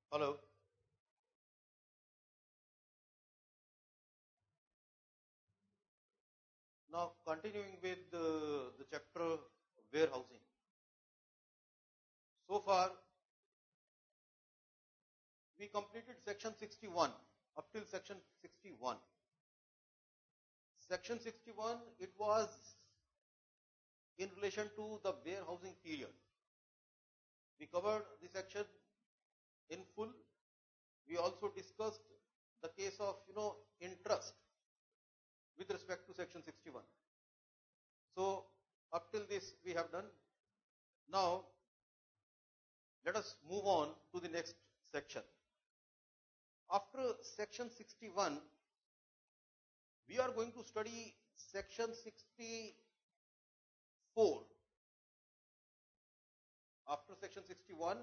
Hello. Now, continuing with the chapter warehousing. So far, we completed section 61 up till section 61. Section 61, it was in relation to the warehousing period. We covered the section in full. We also discussed the case of, interest with respect to section 61. So, up till this we have done. Now, let us move on to the next section. After section 61, we are going to study section 64. After section 61,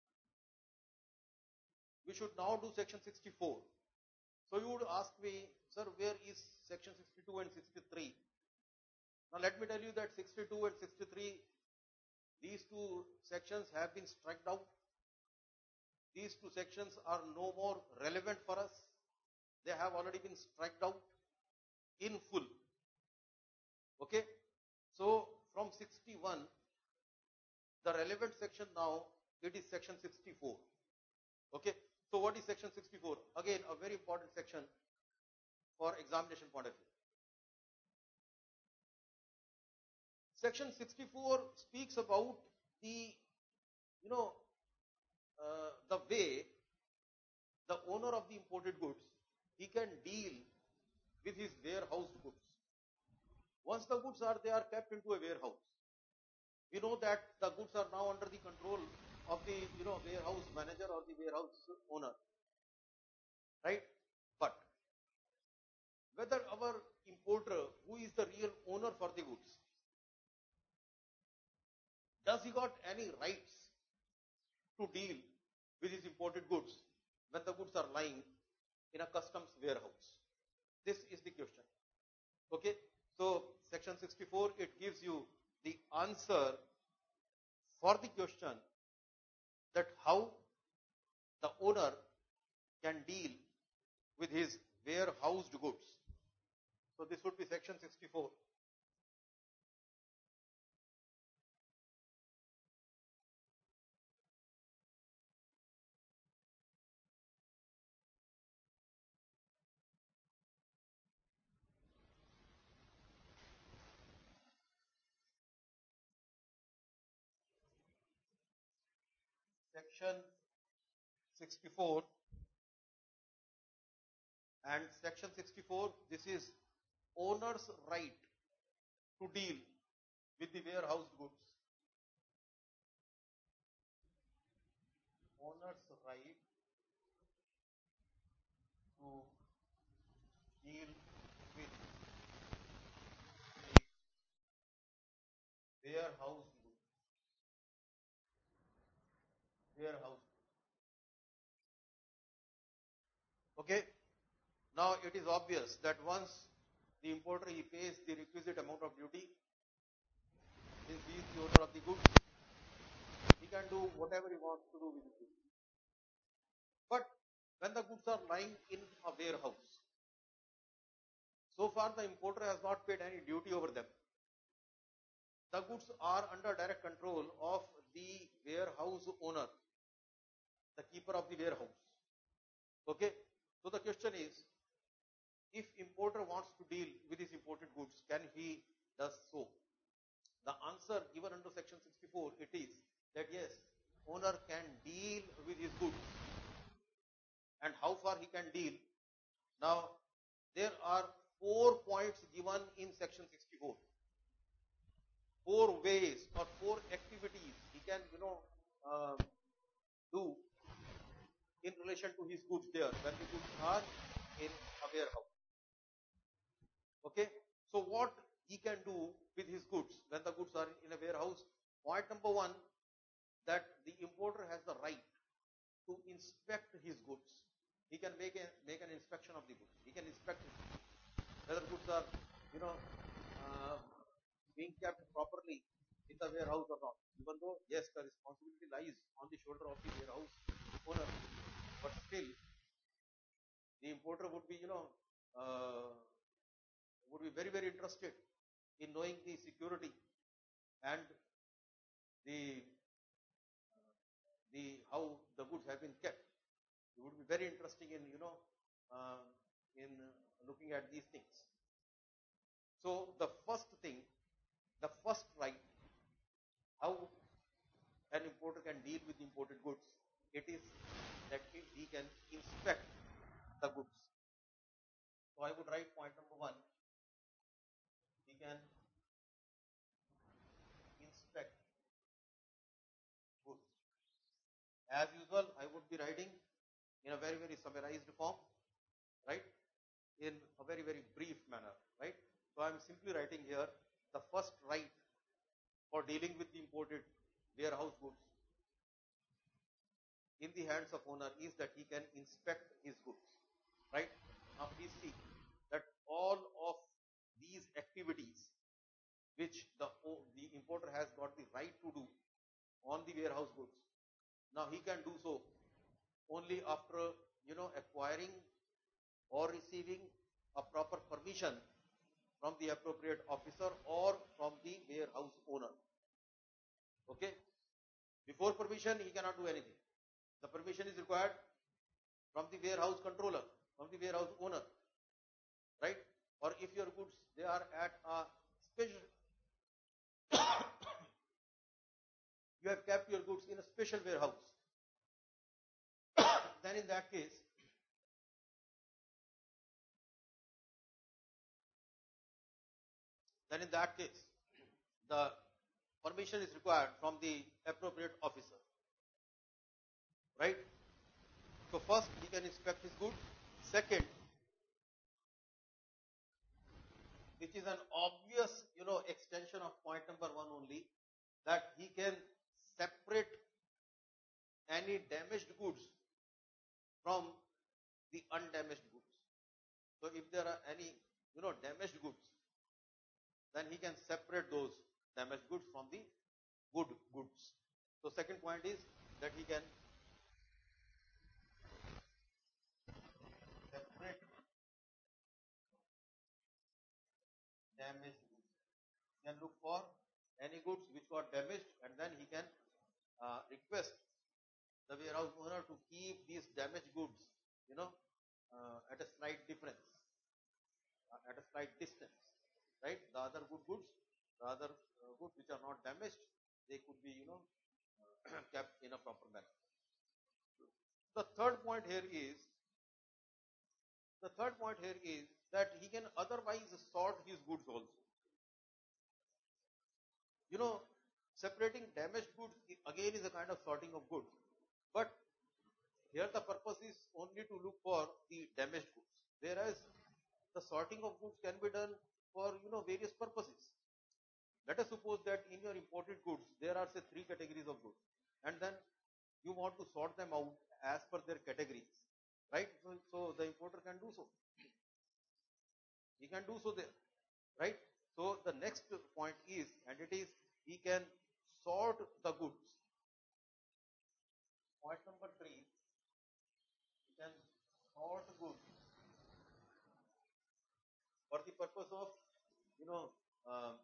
we should now do section 64. So you would ask me, sir, where is section 62 and 63? Now let me tell you that 62 and 63, these two sections have been struck out. These two sections are no more relevant for us. They have already been struck out in full. Okay? So from 61, the relevant section now, it is section 64. Okay? So what is section 64? Again, a very important section for examination point of view. Section 64 speaks about the, the way the owner of the imported goods, he can deal with his warehoused goods. Once the goods are, they are kept into a warehouse. We know that the goods are now under the control of the, warehouse manager or the warehouse owner, right? But whether our importer, who is the real owner for the goods, does he got any rights to deal with his imported goods when the goods are lying in a customs warehouse? This is the question. Okay, so section 64, it gives you the answer for the question that how the owner can deal with his warehoused goods. So this would be section 64. Section 64 and section 64, this is owner's right to deal with the warehoused goods. Owner's right to deal with the warehoused goods. Warehoused. Okay. Now it is obvious that once the importer he pays the requisite amount of duty, since he is the owner of the goods, he can do whatever he wants to do with the goods. But when the goods are lying in a warehouse, so far the importer has not paid any duty over them. The goods are under direct control of the warehouse owner, the keeper of the warehouse. Okay, so the question is, if importer wants to deal with his imported goods, can he does so? The answer given under section 64, it is that yes, owner can deal with his goods. And how far he can deal? Now, there are 4 points given in section 64. 4 ways or 4 activities he can, do in relation to his goods there when the goods are in a warehouse. Okay, so what he can do with his goods when the goods are in a warehouse? Point number 1, that the importer has the right to inspect his goods. He can make an inspection of the goods. He can inspect whether goods are, being kept properly in the warehouse or not. Even though, yes, the responsibility lies on the shoulder of the warehouse owner. but still the importer would be, would be very, very interested in knowing the security and the how the goods have been kept. It would be very interesting in uh, in looking at these things. So the first thing, the first right, how an importer can deal with imported goods, it is that he can inspect the goods. So I would write point number one, he can inspect goods. As usual, I would be writing in a very, very summarized form, right? In a very, very brief manner, right? So I'm simply writing here the first right for dealing with the imported warehouse goods in the hands of owner is that he can inspect his goods, right? Now we see that all of these activities which the importer has got the right to do on the warehouse goods, now he can do so only after acquiring or receiving a proper permission from the appropriate officer or from the warehouse owner. Okay? Before permission, he cannot do anything. The permission is required from the warehouse controller, from the warehouse owner, right? Or if your goods, they are at a special, you have kept your goods in a special warehouse, then in that case, the permission is required from the appropriate officer, right? So first, he can inspect his goods. Second, which is an obvious, extension of point number one only, that he can separate any damaged goods from the undamaged goods. So if there are any, damaged goods, then he can separate those damaged goods from the good goods. So second point is that he can separate damaged goods. He can look for any goods which got damaged, and then he can request the warehouse owner to keep these damaged goods, at a slight difference, at a slight distance, right? The other good goods, the other goods which are not damaged, they could be, kept in a proper manner. The third point here is, that he can otherwise sort his goods also. Separating damaged goods again is a kind of sorting of goods, but here the purpose is only to look for the damaged goods, whereas the sorting of goods can be done for various purposes. Let us suppose that in your imported goods there are say three categories of goods, and then you want to sort them out as per their categories, right? So the importer can do so. He can do so there, right? So the next point is, and it is, he can sort the goods. Point number three, he can sort goods for the purpose of, you know, um,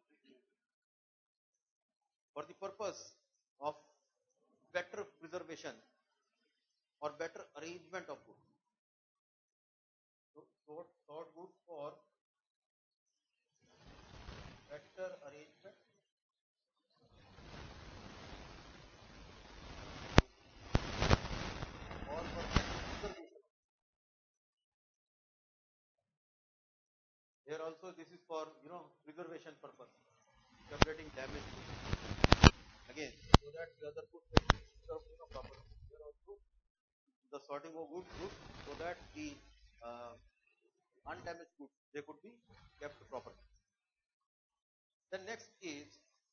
for the purpose of better preservation or better arrangement of goods. So sort goods for better arrangement or for better preservation. Here also this is for preservation purpose, separating damaged goods. Again, so that the other goods can be preserved properly. Here also the sorting of goods so that the undamaged goods, they could be kept properly. The next is,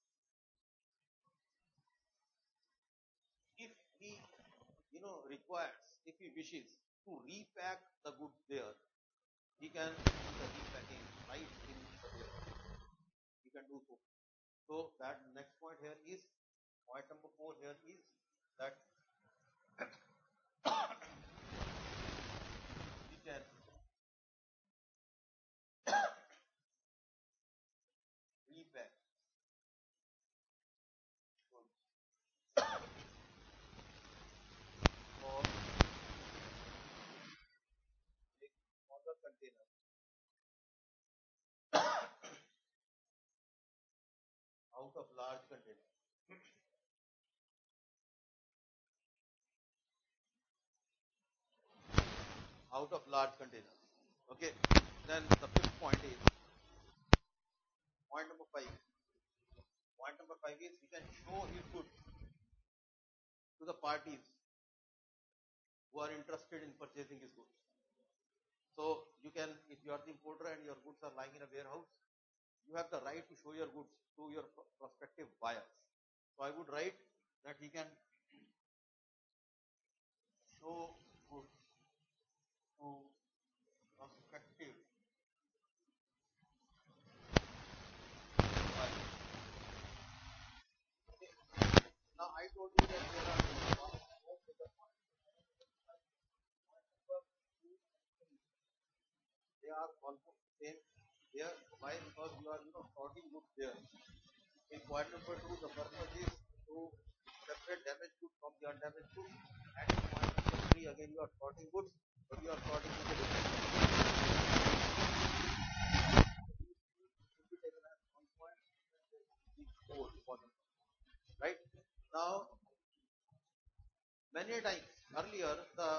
if he requires, if he wishes to repack the goods there, he can do the repacking right in the warehouse. He can do so. So that next point here is, point number four here is that container, out of large container, out of large container. Okay. Then the fifth point is point number five. Point number five is he can show his goods to the parties who are interested in purchasing his goods. So you can, if you are the importer and your goods are lying in a warehouse, you have the right to show your goods to your prospective buyers. So I would write that he can show goods to prospective buyers. Okay. Now I told you that there are four bigger points. Point number two and three, they are almost same here. Why? Because you are sorting goods there. In point number two, the purpose is to separate damaged goods from the undamaged goods. And in point number three, again you are sorting goods, but you are sorting with a different should be taken as one point, four important. Right? Now, many times earlier, the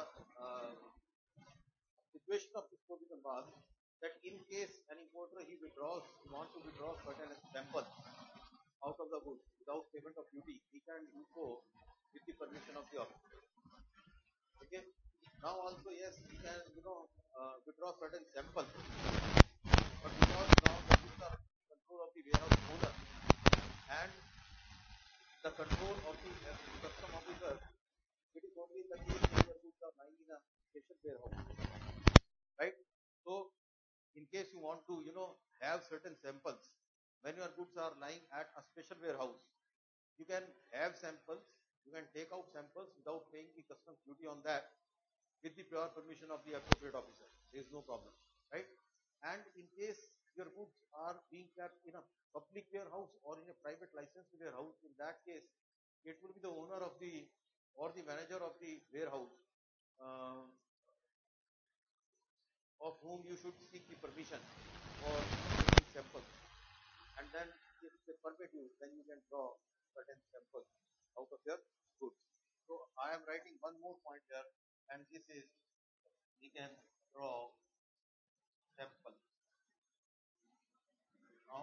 situation of this provision was that in case an importer he wants to withdraw certain samples out of the goods without payment of duty, he can do so with the permission of the officer. Okay. Now also yes, he can withdraw certain samples, but because now the goods are control of the warehouse owner and the control of the custom officer, it is only in the case when your goods are lying in a special warehouse, right? So in case you want to have certain samples when your goods are lying at a special warehouse, you can have samples, you can take out samples without paying the customs duty on that with the pure permission of the appropriate officer. There is no problem, right? And in case your goods are being kept in a public warehouse or in a private licensed warehouse, in that case, it will be the owner of the or the manager of the warehouse uh, of whom you should seek the permission for taking samples. And then if they permit you, then you can draw certain samples out of your goods. So I am writing one more point here, and this is we can draw sample. Now,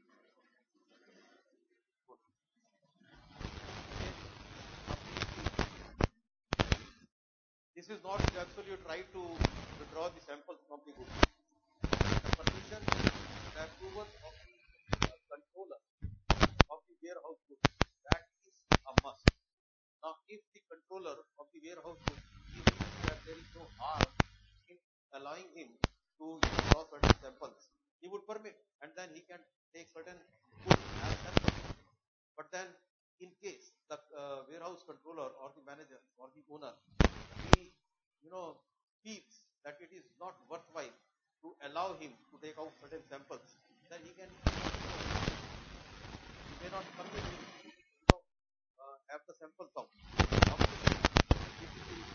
this is not the absolute right to withdraw the samples from the goods. The permission, the approval of the controller of the warehouse goods, that is a must. Now, if the controller of the warehouse goods believes that there is no harm in allowing him to draw certain samples, he would permit, and then he can take certain goods as samples. But then, in case the warehouse controller or the manager or the owner, he feels that it is not worthwhile to allow him to take out certain samples, then he may not permit him to have the samples out. If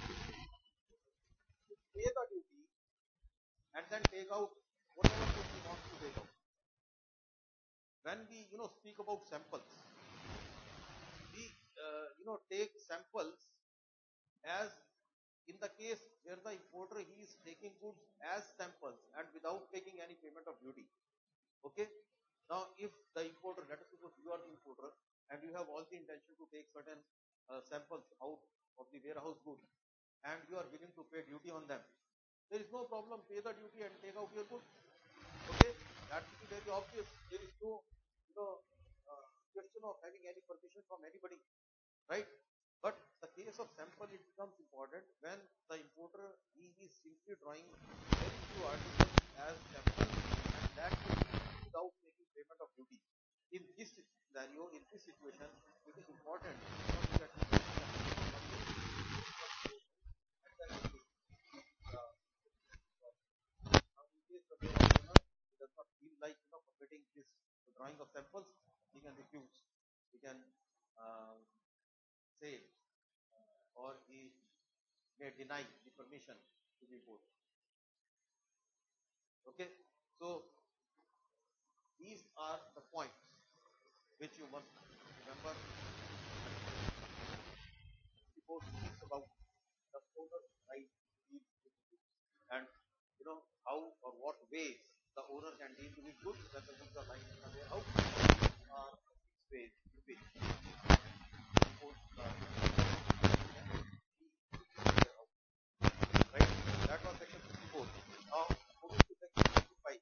he pay the duty and then take out whatever goods he wants to take out. When we speak about samples, we take samples as in the case where the importer he is taking goods as samples and without taking any payment of duty. Okay. Now, if the importer, let us suppose you are the importer and you have all the intention to take certain samples out of the warehouse goods and you are willing to pay duty on them, there is no problem. Pay the duty and take out your goods. Okay, that will be very obvious. There is no question of having any permission from anybody, right? But the case of sample, it becomes important when the importer he is simply drawing very few articles as sample, and that will be without making payment of duty. In this scenario, in this situation, it is important that now, in case the warehouse owner does not feel like permitting this drawing of samples, he can refuse. He can uh, say or he may deny the permission to the import. Okay, so these are the points which you must remember before speaks about the owner's right to deal with goods, and how or what ways the owner can deal with goods when the goods are lying in a warehouse. Six ways in which goods are right. That was section 54. Now moving to section 55.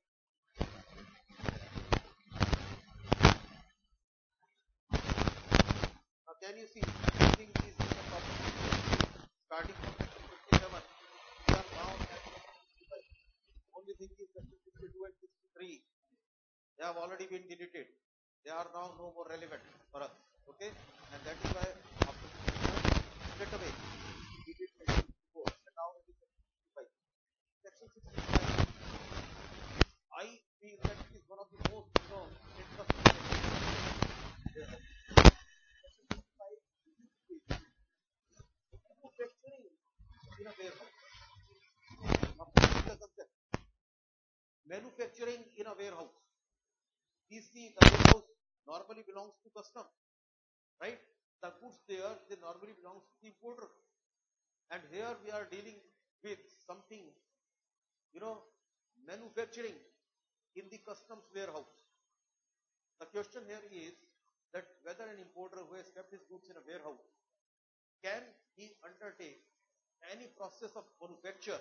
Now can you see everything is in the proper starting from section 57? We are now at section 55. Only thing is section 62 and 63. They have already been deleted. They are now no more relevant for us. Okay? And that is why after 64, straight away, we did section 64. And now it is section 65. Section 65, I feel that it is one of the most, interesting sections. Section 65 is manufacturing in a warehouse. Now, the concept. Manufacturing in a warehouse. You see, the warehouse normally belongs to custom, right? The goods there, they normally belongs to the importer. And here we are dealing with something, manufacturing in the customs warehouse. The question here is that whether an importer who has kept his goods in a warehouse, can he undertake any process of manufacture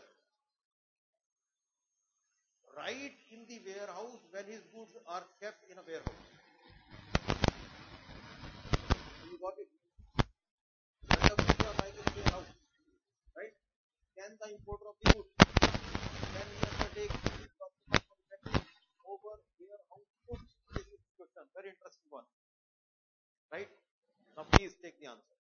right in the warehouse when his goods are kept in a warehouse? You got it? When the goods are lying in a warehouse, right? Can the importer of the goods, can he undertake the process of manufacturing over warehouse goods? This is the question. Very interesting one. Right? Now please take the answer.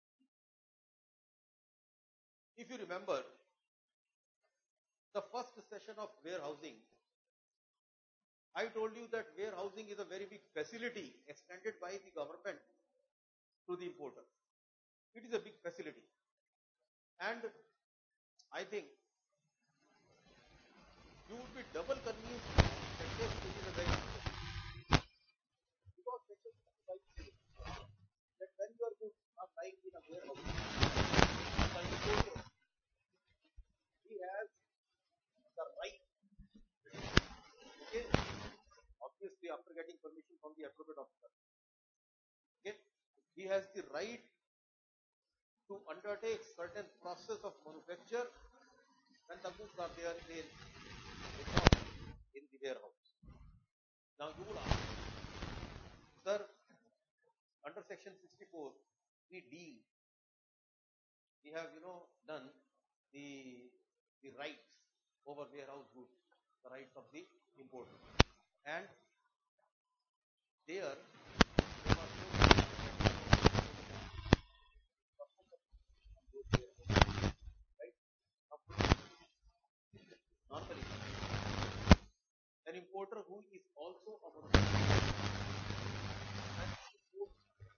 If you remember, the first session of warehousing, I told you that warehousing is a very big facility extended by the government to the importer. It is a big facility. And I think you would be double convinced that yes, it is a very big facility. Because section 65 says that when your goods are lying in a warehouse, the importer, he has the right, okay, obviously after getting permission from the appropriate officer, okay, he has the right to undertake certain process of manufacture when the goods are there in the warehouse. Now you will ask, sir, under section 64, we deal, we have done the rights over warehouse goods, the rights of the importer, and there was no right. Normally, an importer who is also a manufacturer and imports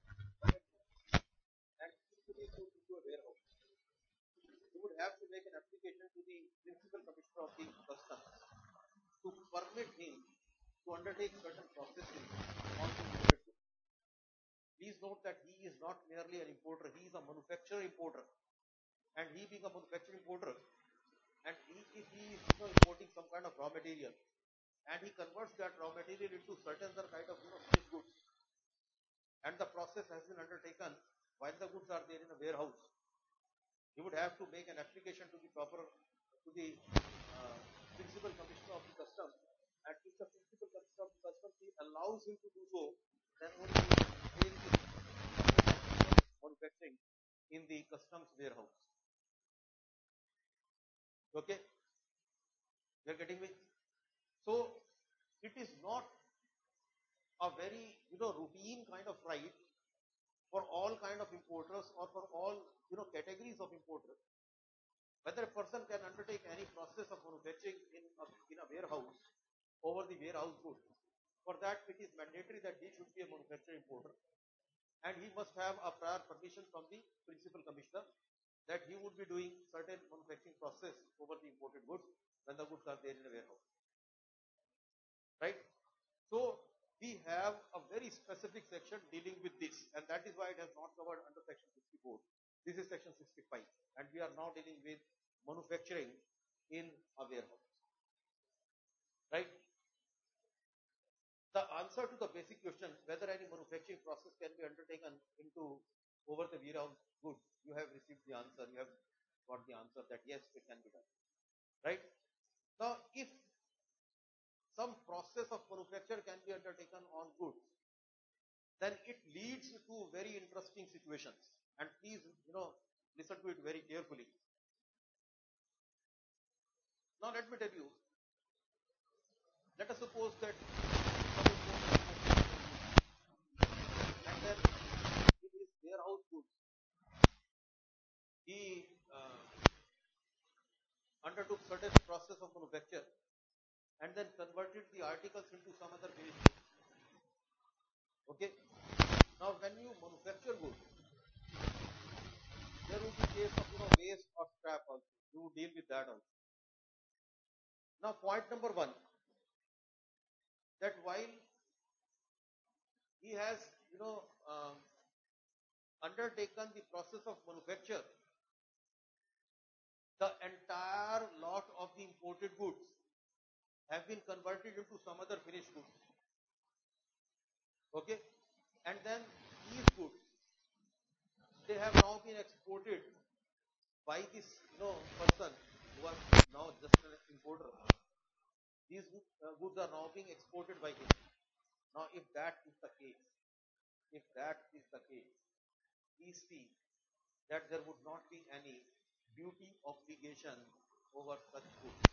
and equally goes into a warehouse, you would have to make an application to the principal commissioner of the customs to permit him to undertake certain processes on the imported goods. Please note that he is not merely an importer, he is a manufacturer importer. And he being a manufacturing importer, and if he is importing some kind of raw material, and he converts that raw material into certain other kind of finished goods, and the process has been undertaken while the goods are there in a warehouse, he would have to make an application to the principal commissioner of the customs, and if the principal commissioner of the customs he allows him to do so, then only he will be manufacturing in the customs warehouse. Okay, you are getting me? So it is not a very routine kind of right for all kind of importers or for all categories of importers. Whether a person can undertake any process of manufacturing in a warehouse over the warehouse goods. For that, it is mandatory that he should be a manufacturer importer, and he must have a prior permission from the principal commissioner that he would be doing certain manufacturing process over the imported goods when the goods are there in a warehouse. right? So we have a very specific section dealing with this, and that is why it has not covered under section 64. This is section 65, and we are now dealing with manufacturing in a warehouse, right? The answer to the basic question whether any manufacturing process can be undertaken into over the warehouse goods, you have received the answer. You have got the answer that yes, it can be done, right? Now, if some process of manufacture can be undertaken on goods, then it leads to very interesting situations. And please, listen to it very carefully. Now, let me tell you, let us suppose that some importer and then in his warehouse goods, he undertook certain process of manufacture and then converted the articles into some other finished goods. Okay. Now, when you manufacture goods, there will be case of waste or scrap also. You deal with that also. Now, point number one, that while he has undertaken the process of manufacture, the entire lot of the imported goods have been converted into some other finished goods. Okay, and then these goods, they have now been exported by this person who was now just an importer. These goods are now being exported by him. Now, if that is the case, if that is the case, please see that there would not be any duty obligation over such goods.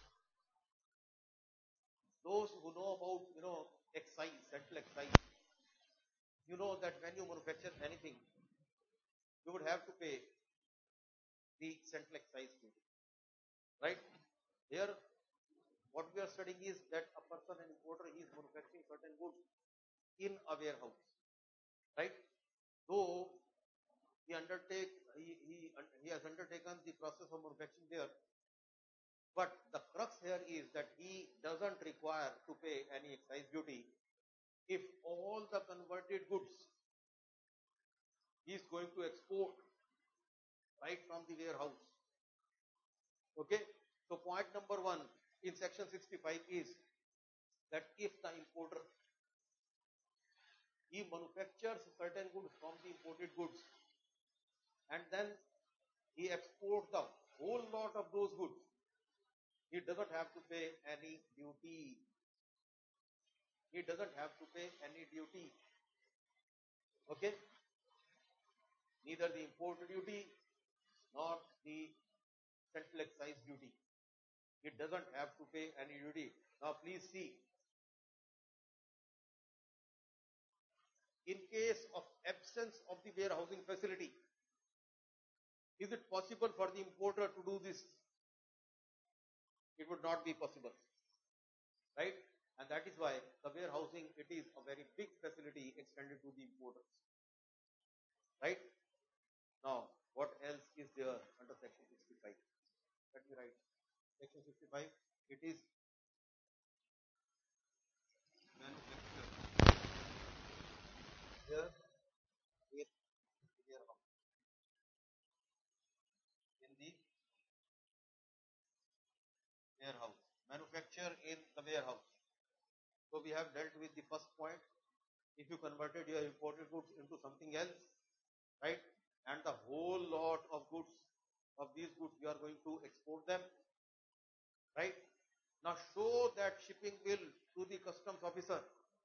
Those who know about excise, central excise, you know that when you manufacture anything, you would have to pay the central excise duty, right? Here, what we are studying is that a person, an importer, is manufacturing certain goods in a warehouse, right? Though he has undertaken the process of manufacturing there, but the crux here is that he doesn't require to pay any excise duty if all the converted goods he is going to export right from the warehouse. Okay, so point number one in section 65 is that if the importer he manufactures certain goods from the imported goods and then he exports the whole lot of those goods, he doesn't have to pay any duty. He doesn't have to pay any duty. Okay? Neither the import duty nor the central excise duty. He doesn't have to pay any duty. Now, please see. In case of absence of the warehousing facility, is it possible for the importer to do this? It would not be possible, right? And that is why the warehousing, it is a very big facility extended to the importers, right? Now, what else is there under section 65? Let me write. Section 65, it is manufactured here in warehouse. In the warehouse. Manufacture in the warehouse. So we have dealt with the first point. If you converted your imported goods into something else, right? And the whole lot of goods, of these goods, you are going to export them, right? Now show that shipping bill to the customs officer.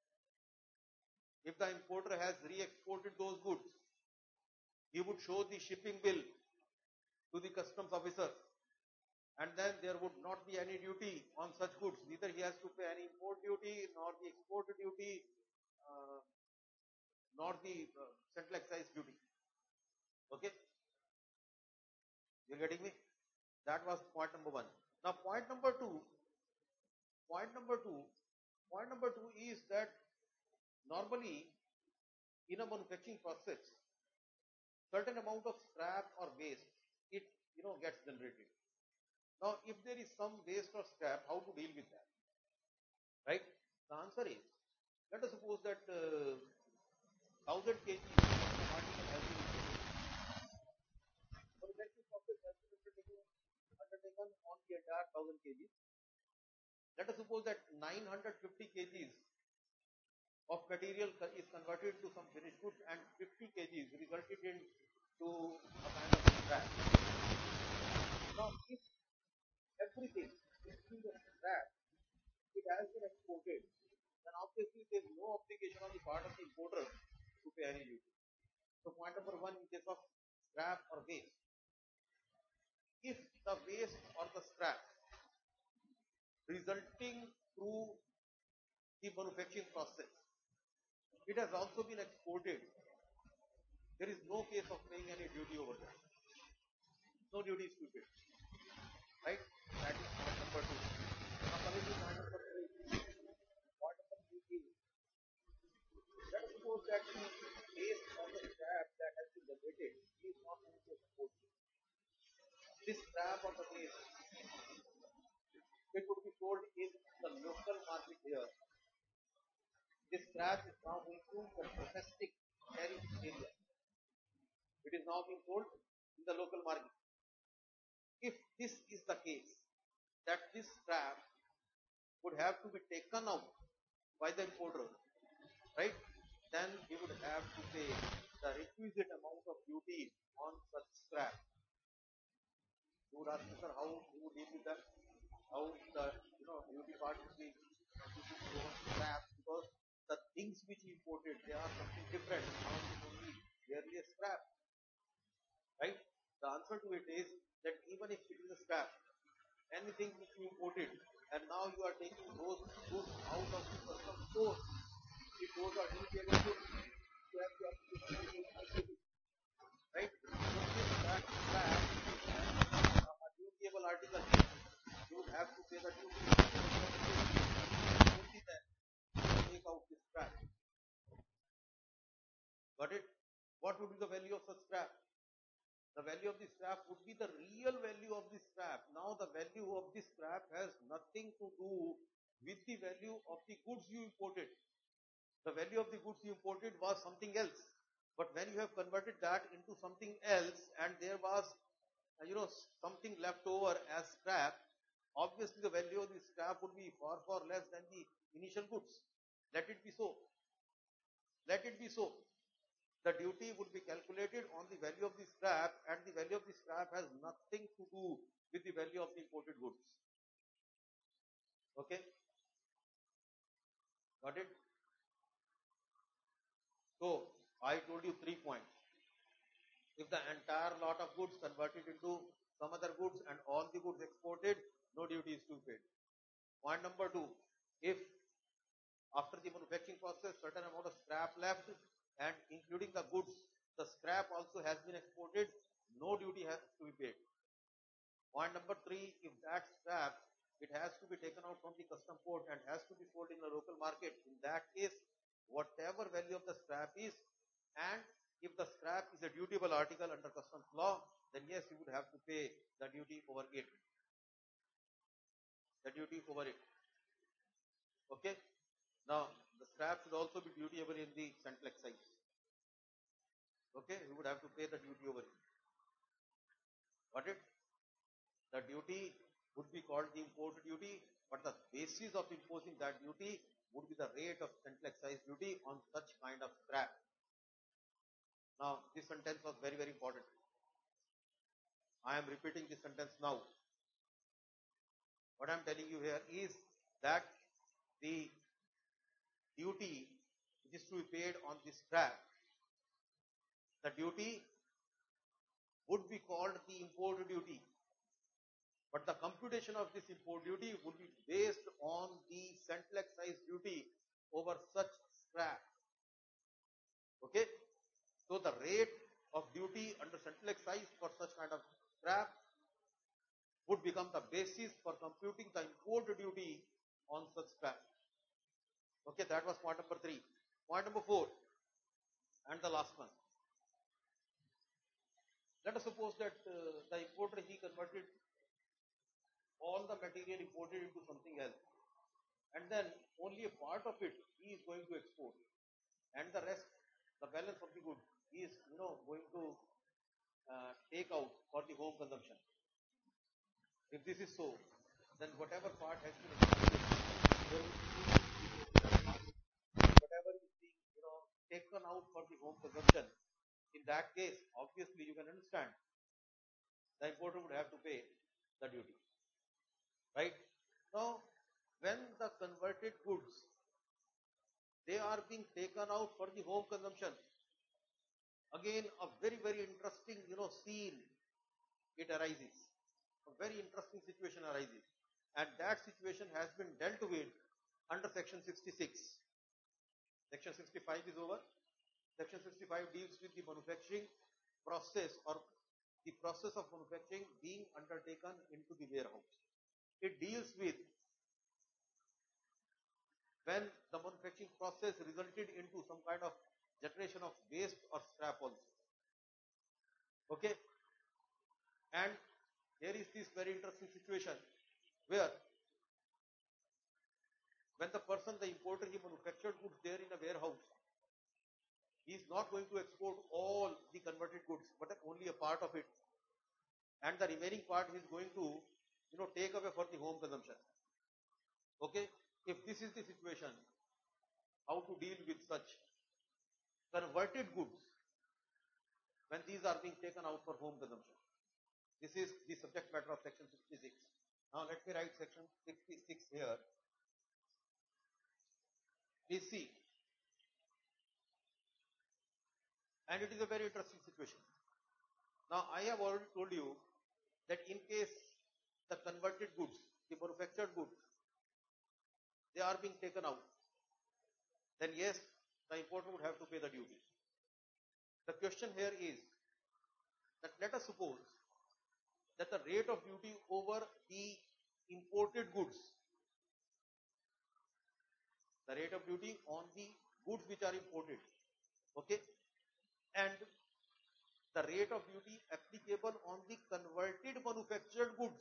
If the importer has re-exported those goods, he would show the shipping bill to the customs officer, and then there would not be any duty on such goods. Neither he has to pay any import duty, nor the export duty, uh, nor the central excise duty. Okay? You're getting me? That was point number one. Now, point number two, point number two, point number two is that normally in a manufacturing process, certain amount of scrap or waste, it gets generated. Now, if there is some waste or scrap, how to deal with that, right? The answer is, let us suppose that 1000 kg of the article has been imported. Manufacturing process has been undertaken on the entire 1000 kg. Let us suppose that 950 kgs of material is converted to some finished goods and 50 kgs resulted into a kind of scrap. Now, if everything, including the scrap, it has been exported, then obviously there is no obligation on the part of the importer to pay any duty. So point number one, in case of scrap or waste, if the waste or the scrap resulting through the manufacturing process, it has also been exported, there is no case of paying any duty over there. No duty is to pay. Right? That is point number two. Now coming to point number three. Point number three is, let us suppose that the waste of the scrap that has been generated is not going to export. This scrap or the waste, it would be sold in the local market here. This scrap is now going to the domestic tariff area. It is now being sold in the local market. If this is the case, that this scrap would have to be taken out by the importer, right? Then he would have to pay the requisite amount of duty on such scrap. You would ask me, sir, how you would deal with that? How the duty part would be on scrap, because the things which he imported, they are something different. Now it is only merely a scrap, right? The answer to it is that even if it is a scrap, anything which you imported, and now you are taking those goods out of the custom store, if those are duplicable goods, you have to apply, right? So if that scrap a duplicable article, you would have to pay the duty. Only then take out this scrap. Got it? What would be the value of such scrap? The value of the scrap would be the real value of the scrap. Now the value of the scrap has nothing to do with the value of the goods you imported. The value of the goods you imported was something else. But when you have converted that into something else and there was something left over as scrap, obviously the value of the scrap would be far, far less than the initial goods. Let it be so. Let it be so. The duty would be calculated on the value of the scrap, and the value of the scrap has nothing to do with the value of the imported goods. Okay? Got it? So, I told you 3 points. If the entire lot of goods converted into some other goods and all the goods exported, no duty is to be paid. Point number two, if after the manufacturing process certain amount of scrap left and including the goods, the scrap also has been exported, no duty has to be paid. Point number three, if that scrap, it has to be taken out from the custom port and has to be sold in the local market. In that case, whatever value of the scrap is, and if the scrap is a dutiable article under customs law, then yes, you would have to pay the duty over it. The duty over it. Okay? Now, the scrap should also be dutiable in the central excise. Okay? You would have to pay the duty over it. Got it? The duty would be called the import duty, but the basis of imposing that duty would be the rate of central excise duty on such kind of scrap. Now, this sentence was very, very important. I am repeating this sentence now. What I am telling you here is that the duty which is to be paid on this scrap, the duty would be called the import duty. But the computation of this import duty would be based on the central excise duty over such scrap. Okay? So the rate of duty under central excise for such kind of scrap would become the basis for computing the import duty on such scrap. Okay, that was point number three. Point number four, and the last one. Let us suppose that the importer, he converted all the material imported into something else. and then only a part of it he is going to export, and the rest, the balance of the good, he is going to take out for the home consumption. If this is so, then whatever part has been exported, there will be whatever is being taken out for the home consumption. In that case, obviously you can understand the importer would have to pay the duty, right? Now, when the converted goods they are being taken out for the home consumption, again a very interesting scene it arises. A very interesting situation arises, and that situation has been dealt with under Section 66. Section 65 is over. Section 65 deals with the manufacturing process, or the process of manufacturing being undertaken into the warehouse. It deals with when the manufacturing process resulted into some kind of generation of waste or scrap also. Okay, and there is this very interesting situation where when the person, the importer, he manufactured goods there in a warehouse, he is not going to export all the converted goods, but only a part of it, and the remaining part he is going to take away for the home consumption. Okay, if this is the situation, how to deal with such converted goods when these are being taken out for home consumption? This is the subject matter of section 66. Now let me write section 66 here. Please see, and it is a very interesting situation. Now I have already told you that in case the converted goods, the manufactured goods, they are being taken out, then yes, the importer would have to pay the duty. The question here is that let us suppose that the rate of duty over the imported goods, the rate of duty on the goods which are imported, okay, and the rate of duty applicable on the converted manufactured goods,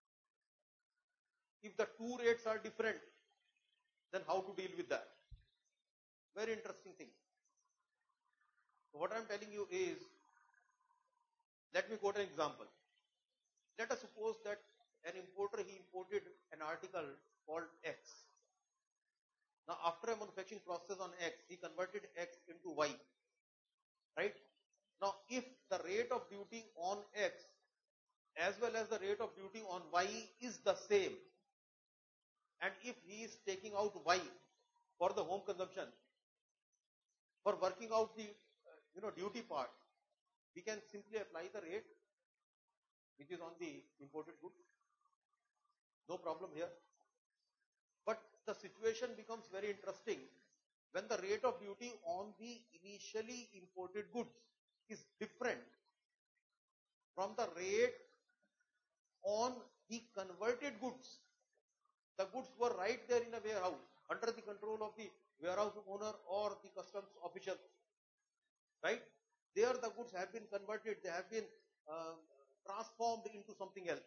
if the two rates are different, then how to deal with that? Very interesting thing. So what I'm telling you is, let me quote an example. Let us suppose that an importer, he imported an article called X. Now after a manufacturing process on X, he converted X into Y, right? Now if the rate of duty on X as well as the rate of duty on Y is the same, and if he is taking out Y for the home consumption, for working out the duty part, we can simply apply the rate which is on the imported goods. No problem here. But the situation becomes very interesting when the rate of duty on the initially imported goods is different from the rate on the converted goods. The goods were right there in a warehouse under the control of the warehouse owner or the customs official, right? There the goods have been converted, they have been transformed into something else.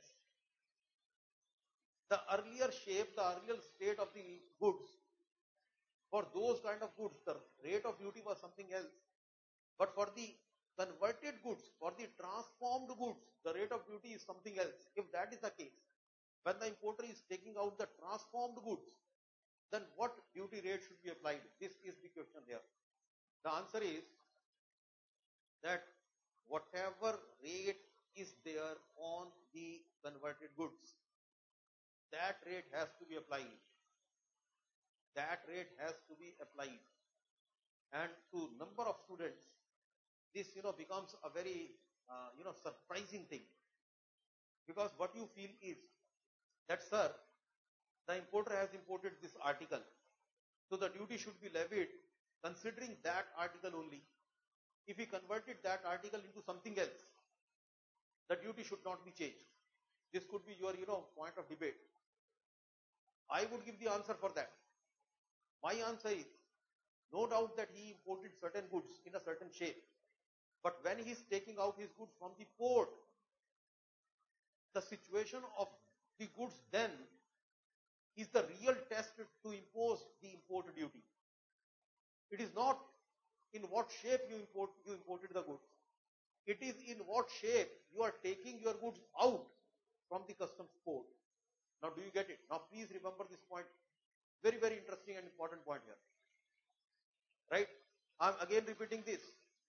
The earlier shape, the earlier state of the goods, for those kind of goods, the rate of duty was something else. But for the converted goods, for the transformed goods, the rate of duty is something else. If that is the case, when the importer is taking out the transformed goods, then what duty rate should be applied? This is the question here. The answer is that whatever rate is there on the converted goods, that rate has to be applied. That rate has to be applied. And to number of students, this becomes a very surprising thing, because what you feel is that, sir, the importer has imported this article, so the duty should be levied considering that article only. If he converted that article into something else, the duty should not be changed. This could be your point of debate. I would give the answer for that. My answer is, no doubt that he imported certain goods in a certain shape, but when he is taking out his goods from the port, the situation of the goods then is the real test to impose the import duty. It is not in what shape you imported the goods. It is in what shape you are taking your goods out from the customs port. Now, do you get it? Now, please remember this point. Very, very interesting and important point here. Right? I'm again repeating this.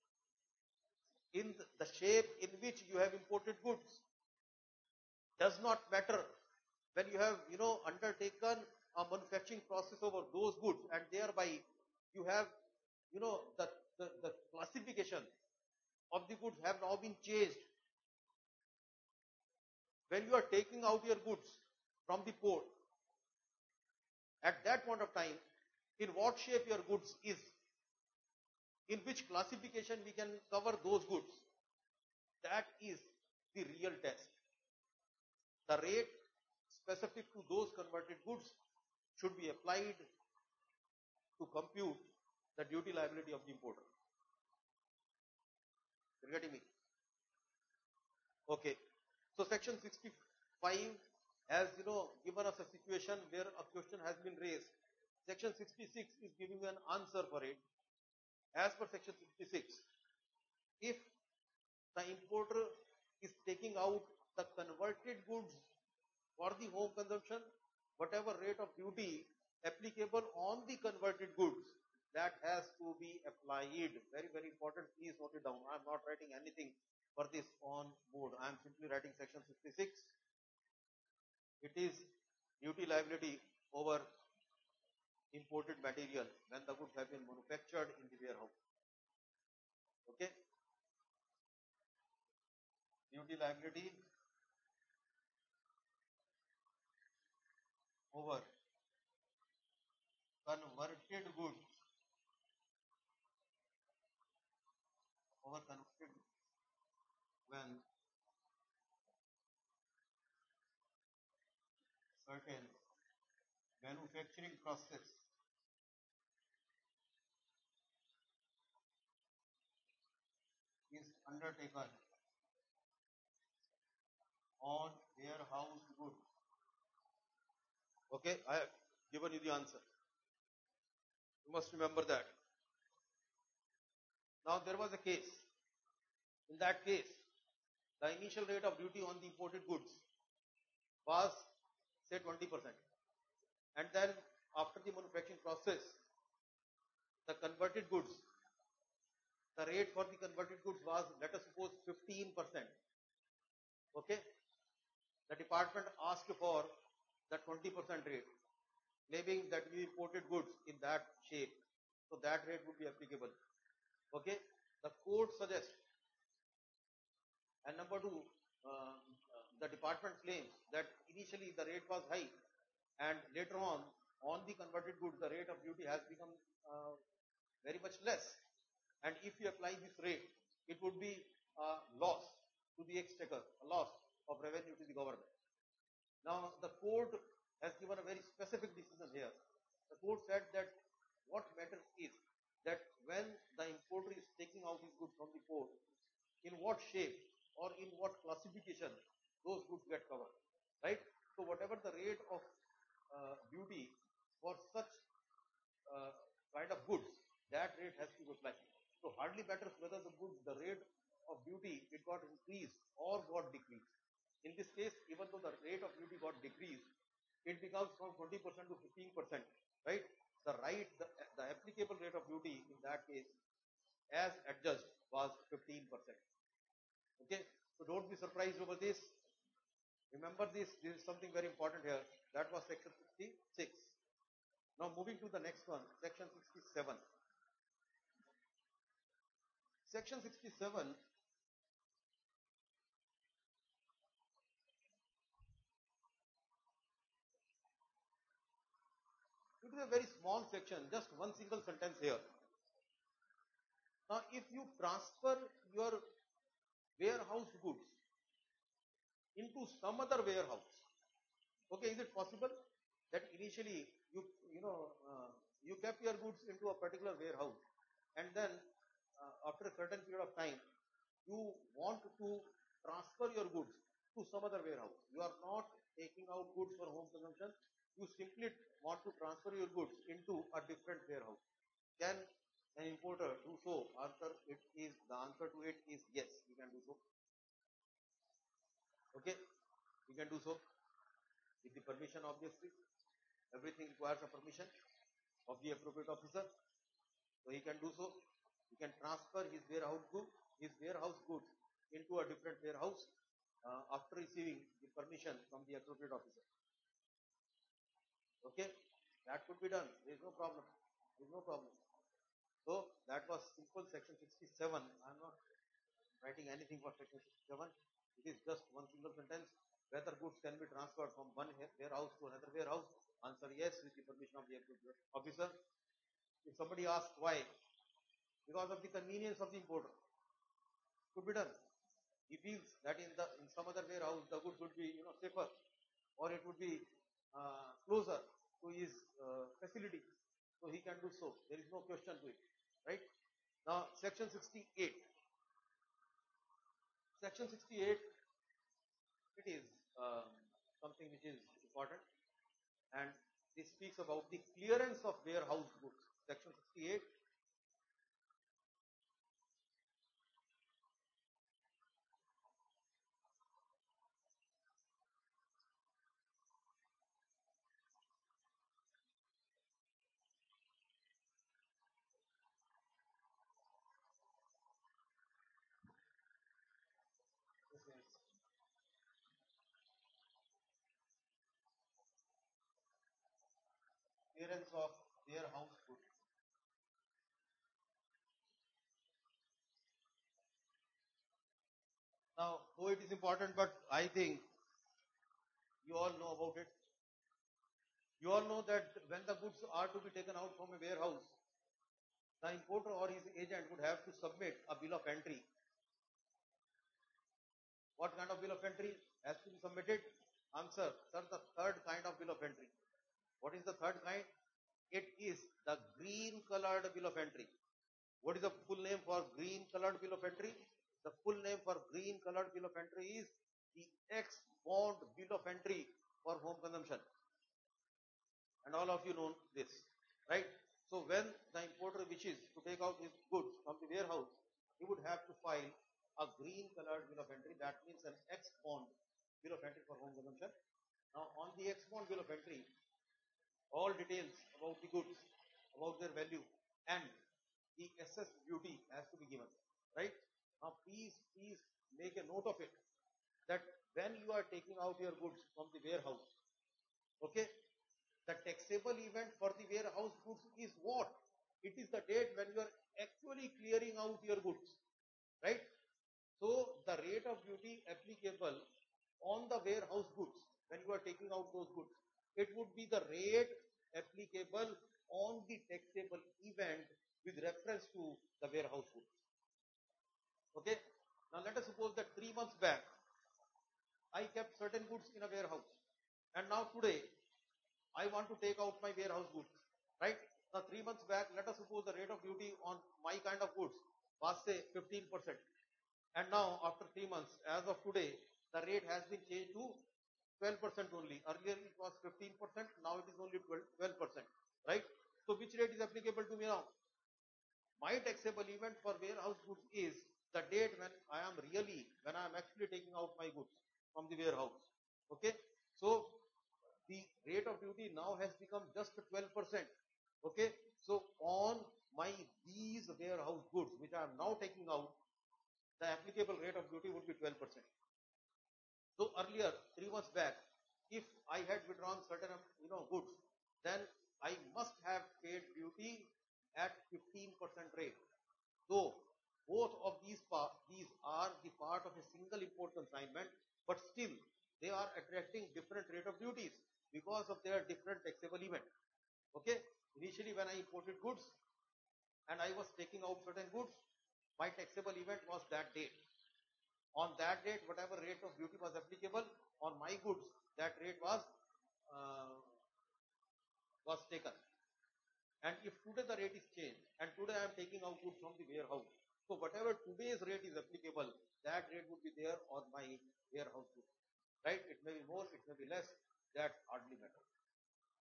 In the shape in which you have imported goods does not matter when you have, undertaken a manufacturing process over those goods, and thereby you have, the classification of the goods have now been changed. When you are taking out your goods from the port, at that point of time, in what shape your goods is, in which classification we can cover those goods, that is the real test. The rate specific to those converted goods should be applied to compute the duty liability of the importer. You're getting me? Okay. So section 65 has, given us a situation where a question has been raised. Section 66 is giving an answer for it. As per section 66, if the importer is taking out the converted goods for the home consumption, whatever rate of duty applicable on the converted goods, that has to be applied. Very, very important. Please note it down. I am not writing anything for this on board. I am simply writing section 66. It is duty liability over imported material when the goods have been manufactured in the warehouse. Okay? Duty liability over converted goods when certain manufacturing process is undertaken on warehouse goods. Okay, I have given you the answer. You must remember that. Now there was a case. In that case, the initial rate of duty on the imported goods was say 20%. And then after the manufacturing process, the converted goods, the rate for the converted goods was, let us suppose, 15%. Okay? The department asked for the 20% rate, claiming that we imported goods in that shape. So that rate would be applicable. Okay? The court suggests, and number two, the department claims that initially the rate was high, and later on the converted goods, the rate of duty has become very much less. And if you apply this rate, it would be a loss to the exchequer, a loss of revenue to the government. Now, the court has given a very specific decision here. The court said that what matters is that when the importer is taking out his goods from the port, in what shape or in what classification those goods get covered, right? So whatever the rate of duty for such kind of goods, that rate has to be applied. So hardly matters whether the rate of duty, it got increased or got decreased. In this case, even though the rate of duty got decreased, it becomes from 20% to 15%, right? The applicable rate of duty in that case, as adjudged, was 15%. Okay, so don't be surprised over this. Remember this is something very important here. That was section 66. Now moving to the next one, section 67. Section 67 it is a very small section, just one single sentence here. Now, if you transfer your warehouse goods into some other warehouse, okay, is it possible that initially you kept your goods into a particular warehouse, and then after a certain period of time, you want to transfer your goods to some other warehouse. You are not taking out goods for home consumption. you simply want to transfer your goods into a different warehouse. Can an importer do so? The answer to it is yes, we can do so. Okay, we can do so with the permission, obviously. Everything requires a permission of the appropriate officer. So he can do so. He can transfer his warehouse goods into a different warehouse after receiving the permission from the appropriate officer. Okay, that could be done. There is no problem. There is no problem. So that was simple section 67. I'm not writing anything for section 67. It is just one single sentence. Whether goods can be transferred from one warehouse to another warehouse. Answer yes with the permission of the officer. If somebody asks why, because of the convenience of the importer, could be done. He feels that in some other warehouse the goods would be safer, or it would be closer to his facility, so he can do so. There is no question to it, right? Now, section 68. Section 68, it is something which is important, and this speaks about the clearance of warehouse goods. Section 68. This is clearance of warehouse goods. Now, though it is important, but I think you all know about it. You all know that when the goods are to be taken out from a warehouse, the importer or his agent would have to submit a bill of entry. What kind of bill of entry has to be submitted? Answer, sir, the third kind of bill of entry. What is the third kind? It is the green colored bill of entry. What is the full name for green colored bill of entry? The full name for green colored bill of entry is the ex-bond bill of entry for home consumption. And all of you know this, right? So when the importer wishes to take out his goods from the warehouse, he would have to file a green colored bill of entry. That means an ex-bond bill of entry for home consumption. Now, on the ex-bond bill of entry, all details about the goods, about their value, and the assessed duty has to be given, right? Now, please make a note of it that when you are taking out your goods from the warehouse, okay, the taxable event for the warehouse goods is what? It is the date when you are actually clearing out your goods, right? So the rate of duty applicable on the warehouse goods when you are taking out those goods, it would be the rate applicable on the taxable event with reference to the warehouse goods. Okay. Now let us suppose that 3 months back I kept certain goods in a warehouse, and now today I want to take out my warehouse goods, right? Now 3 months back, let us suppose the rate of duty on my kind of goods was say 15%. And now after 3 months, as of today, the rate has been changed to 12% only. Earlier it was 15%, now it is only 12%, right? So which rate is applicable to me now? My taxable event for warehouse goods is the date when I am actually taking out my goods from the warehouse. Okay. So the rate of duty now has become just 12%. Okay. So on my these warehouse goods, which I am now taking out, the applicable rate of duty would be 12%. So earlier, 3 months back, if I had withdrawn certain goods, then I must have paid duty at 15% rate. So both of these are the part of a single import consignment, but still they are attracting different rate of duties because of their different taxable event. Okay, initially when I imported goods and I was taking out certain goods, my taxable event was that date. On that date, whatever rate of duty was applicable on my goods, that rate was taken. And if today the rate is changed, and today I am taking out goods from the warehouse, so whatever today's rate is applicable, that rate would be there on my warehouse goods. Right? It may be more, it may be less, that hardly matters.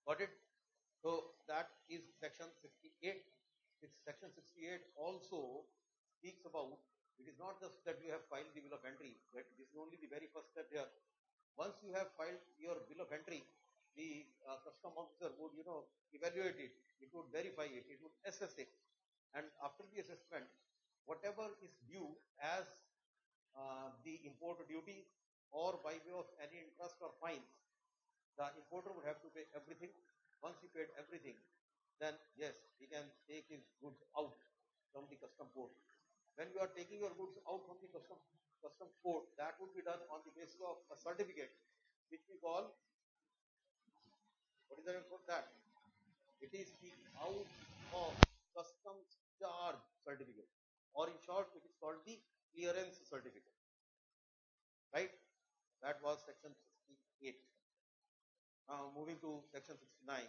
Got it? So that is section 68. It's section 68 also speaks about, it is not just that you have filed the bill of entry, but this is only the very first step here. Once you have filed your bill of entry, the custom officer would, evaluate it. It would verify it. It would assess it. And after the assessment, whatever is due as the import duty or by way of any interest or fines, the importer would have to pay everything. Once he paid everything, then yes, he can take his goods out from the custom port. When you are taking your goods out from the custom port, that would be done on the basis of a certificate, which we call, what is the name for that? It is the out of customs charge certificate, or in short, it is called the clearance certificate. Right? That was section 68. Now moving to section 69.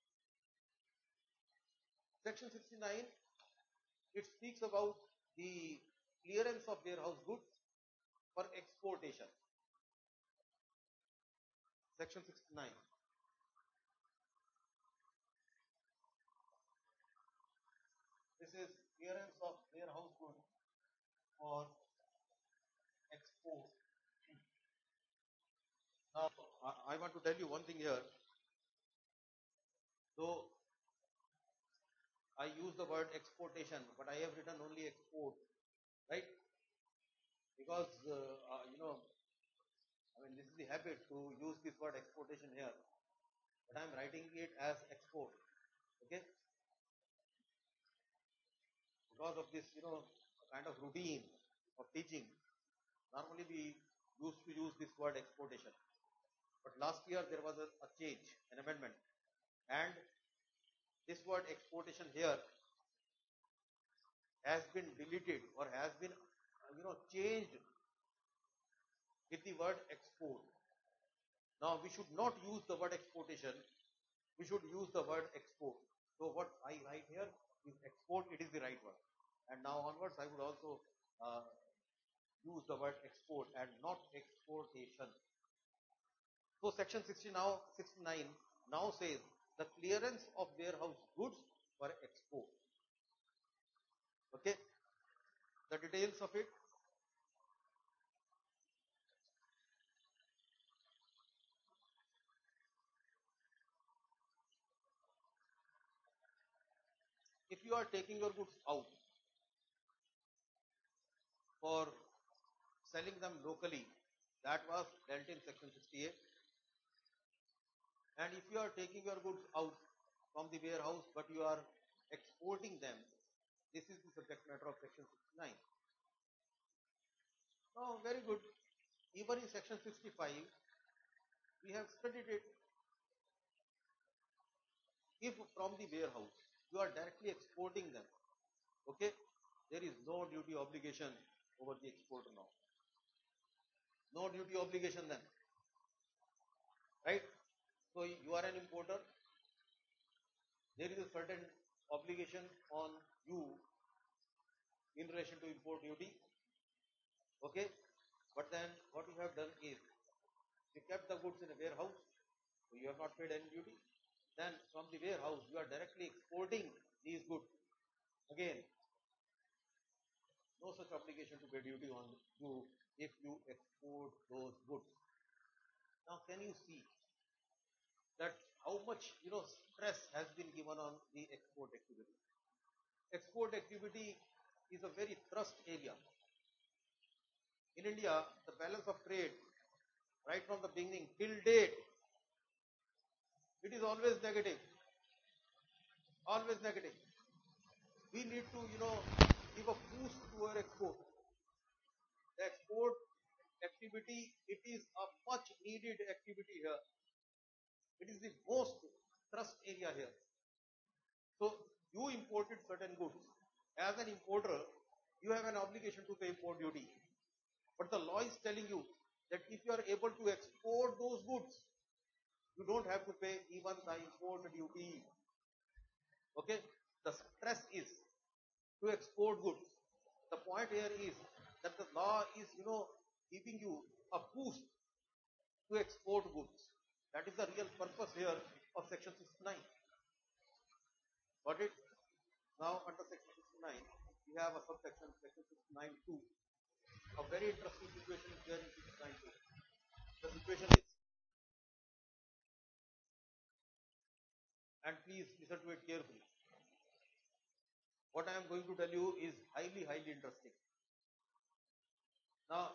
Section 69, it speaks about the clearance of warehouse goods for exportation. Section 69. This is clearance of warehouse goods for export. Now, I want to tell you one thing here. Though I use the word exportation, but I have written only export, right? Because, I mean, this is the habit to use this word exportation here, but I'm writing it as export, okay? Because of this, kind of routine of teaching, normally we used to use this word exportation. But last year there was a change, an amendment, and this word exportation here has been deleted or has been, changed with the word export. Now we should not use the word exportation, we should use the word export. So what I write here is export, it is the right word. And now onwards I would also uh, use the word export and not exportation. So section 60 now, 69 now says the clearance of warehouse goods for export. Okay, the details of it. If you are taking your goods out for selling them locally, that was dealt in section 68. And if you are taking your goods out from the warehouse but you are exporting them, this is the subject matter of section 69. Oh, very good. Even in section 65, we have studied it. If from the warehouse you are directly exporting them, okay, there is no duty obligation over the exporter now. No duty obligation then, right? So you are an importer, there is a certain obligation on you in relation to import duty, okay? But then what you have done is you kept the goods in a warehouse, so you have not paid any duty. Then from the warehouse you are directly exporting these goods. Again, no such obligation to pay duty on you if you export those goods. Now can you see that how much stress has been given on the export activity? Export activity is a very thrust area. In India, the balance of trade right from the beginning till date, it is always negative. Always negative. We need to, give a boost to our export. The export activity, it is a much needed activity here. It is the most thrust area here. So you imported certain goods. As an importer, you have an obligation to pay import duty. But the law is telling you that if you are able to export those goods, you don't have to pay even the import duty. Okay? The stress is to export goods. The point here is that the law is, giving you a boost to export goods. That is the real purpose here of section 69. Got it? Now under section 69, we have a subsection, section 69(2). A very interesting situation is there in 69(2). The situation is, and please listen to it carefully. What I am going to tell you is highly, highly interesting. Now,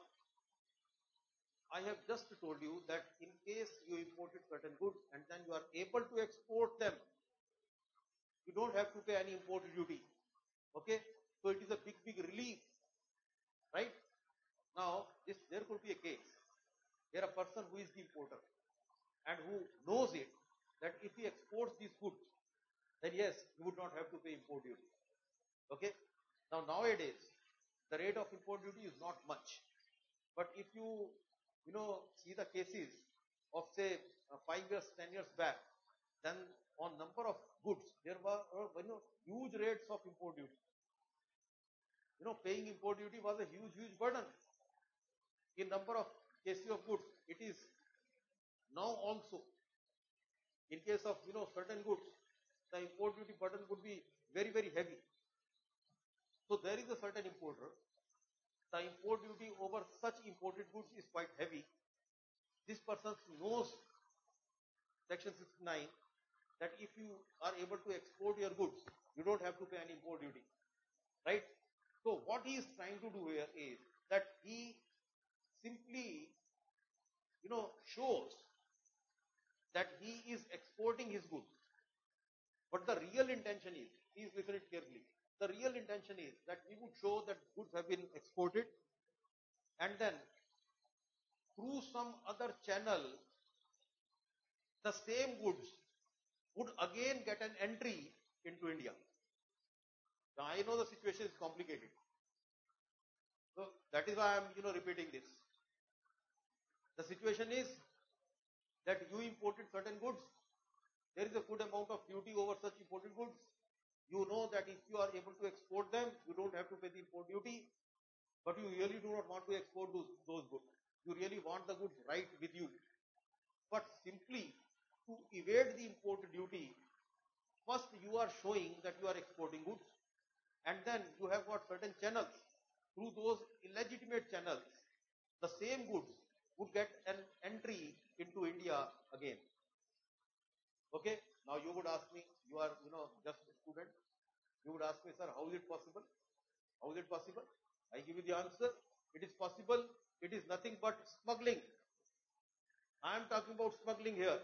I have just told you that in case you imported certain goods and then you are able to export them, you don't have to pay any import duty. Okay? So it is a big, big relief. Right? Now, there could be a case where a person who is the importer and who knows it, that if he exports these goods, then yes, he would not have to pay import duty. Okay? Now, nowadays, the rate of import duty is not much. But if you see the cases of say 5 years, 10 years back, then on number of goods, there were huge rates of import duty. Paying import duty was a huge, huge burden. In number of cases of goods, it is now also. In case of certain goods, the import duty burden would be very, very heavy. So there is a certain importer. The import duty over such imported goods is quite heavy. This person knows section 69 that if you are able to export your goods, you don't have to pay any import duty. Right? So what he is trying to do here is that he simply shows that he is exporting his goods. But the real intention is, please listen it carefully, the real intention is that we would show that goods have been exported and then through some other channel, the same goods would again get an entry into India. Now I know the situation is complicated. So that is why I am repeating this. The situation is that you imported certain goods, there is a good amount of duty over such imported goods. You know that if you are able to export them, you don't have to pay the import duty, but you really do not want to export those goods. You really want the goods right with you. But simply to evade the import duty, first you are showing that you are exporting goods, and then you have got certain channels. Through those illegitimate channels, the same goods would get an entry into India again. Okay, now you would ask me, you are just a student, you would ask me, sir, how is it possible? How is it possible? I give you the answer. It is possible. It is nothing but smuggling. I am talking about smuggling here.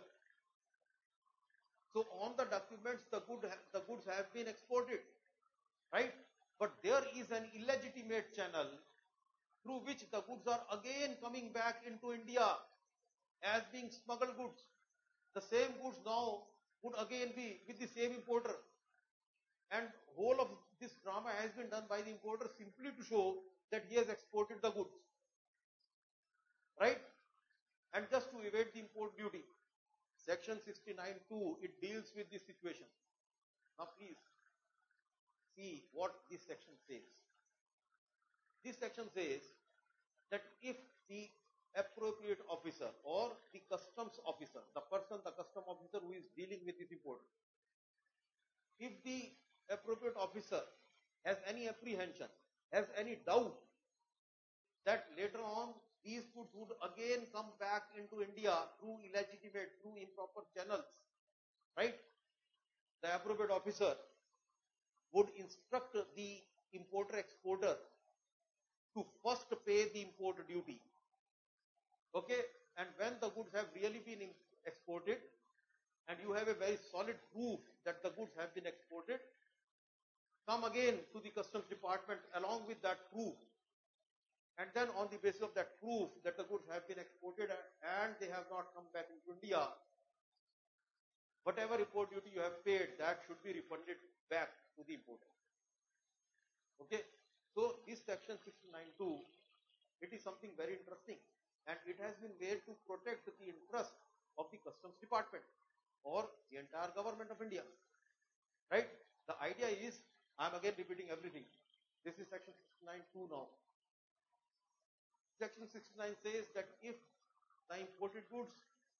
So on the documents, the goods have been exported, right? But there is an illegitimate channel through which the goods are again coming back into India as being smuggled goods. The same goods now would again be with the same importer. And whole of this drama has been done by the importer simply to show that he has exported the goods. Right? And just to evade the import duty. Section 69(2), it deals with this situation. Now please see what this section says. This section says that if the appropriate officer or the customs officer, the custom officer who is dealing with this import, if the appropriate officer has any apprehension, has any doubt that later on these goods would again come back into India through illegitimate, through improper channels, right? The appropriate officer would instruct the importer-exporter to first pay the import duty. Okay? And when the goods have really been exported, and you have a very solid proof that the goods have been exported, come again to the customs department along with that proof. And then on the basis of that proof that the goods have been exported and they have not come back into India, whatever import duty you have paid, that should be refunded back to the importer. Okay? So this section 692, it is something very interesting, and it has been made to protect the interest of the customs department or the entire government of India. Right? The idea is, I am again repeating everything. This is section 692 now. Section 69 says that if the imported goods